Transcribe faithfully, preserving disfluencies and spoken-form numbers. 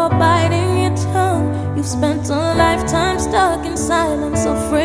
you're biting your tongue. You've spent a lifetime stuck in silence, afraid